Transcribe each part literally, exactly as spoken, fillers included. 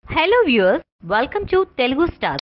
Hello viewers, welcome to Telugu Stars.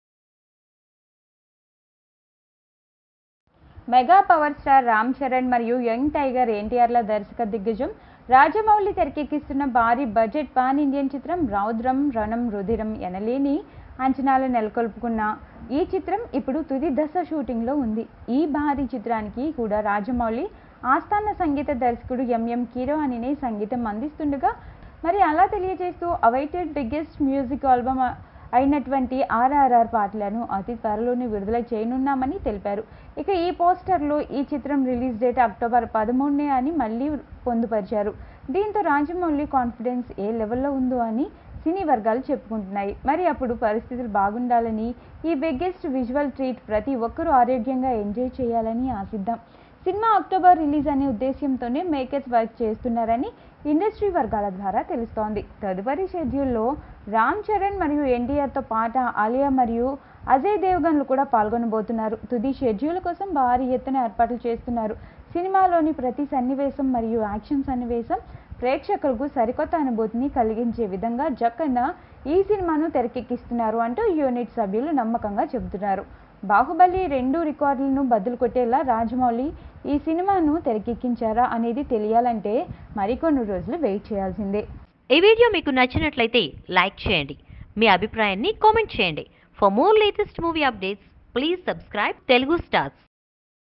Mega power star Ram Charan మరియు young tiger ఎన్టీఆర్ల దర్శక దిగ్గజం రాజమౌళి తెరకెక్కిస్తున్న భారీ బడ్జెట్ పాన్ ఇండియన్ చిత్రం రౌద్రం రణం రుధిరం ఎనలేని అంచనాలు నెలకొల్పుకున్న ఈ చిత్రం ఇప్పుడు తుది దశ షూటింగ్లో ఉంది. ఈ భారీ చిత్రానికి కూడా రాజమౌళి ఆస్థాన సంగీత దర్శకుడు ఎంఎం కీరవాణినే సంగీతం అందిస్తుండగా, మరి అలా తెలియజేస్తూ అవైటెడ్ బిగ్గెస్ట్ మ్యూజిక్ ఆల్బమ్ అయినటువంటి ఆర్ఆర్ఆర్ పాటలను అతి త్వరలోనే విడుదల చేయనున్నామని తెలిపారు. ఇక ఈ పోస్టర్లో ఈ చిత్రం రిలీజ్ డేట్ అక్టోబర్ పదమూడునే అని మళ్ళీ పొందుపరిచారు. దీంతో రాజమౌళి కాన్ఫిడెన్స్ ఏ లెవెల్లో ఉందో అని సినీ వర్గాలు చెప్పుకుంటున్నాయి. మరి అప్పుడు పరిస్థితులు బాగుండాలని, ఈ బిగ్గెస్ట్ విజువల్ ట్రీట్ ప్రతి ఒక్కరూ ఆరోగ్యంగా ఎంజాయ్ చేయాలని ఆశిద్దాం. సినిమా అక్టోబర్ రిలీజ్ అనే ఉద్దేశ్యంతోనే మేకర్స్ వర్క్ చేస్తున్నారని ఇండస్ట్రీ వర్గాల ద్వారా తెలుస్తోంది. తదుపరి షెడ్యూల్లో రామ్ చరణ్ మరియు ఎన్టీఆర్తో పాటు ఆలియా మరియు అజయ్ దేవగన్లు కూడా పాల్గొనబోతున్నారు. తుది షెడ్యూల్ కోసం భారీ ఎత్తున ఏర్పాట్లు చేస్తున్నారు. సినిమాలోని ప్రతి సన్నివేశం మరియు యాక్షన్ సన్నివేశం ప్రేక్షకులకు సరికొత్త అనుభూతిని కలిగించే విధంగా జక్కన్న ఈ సినిమాను తెరకెక్కిస్తున్నారు అంటూ యూనిట్ సభ్యులు నమ్మకంగా చెబుతున్నారు. బాహుబలి రెండు రికార్డులను బద్దలు కొట్టేలా రాజమౌళి ఈ సినిమాను తెరకెక్కించారా అనేది తెలియాలంటే మరికొన్ని రోజులు వెయిట్ చేయాల్సిందే. ఈ వీడియో మీకు నచ్చినట్లయితే లైక్ చేయండి, మీ అభిప్రాయాన్ని కామెంట్ చేయండి. For more latest movie updates please subscribe Telugu stars.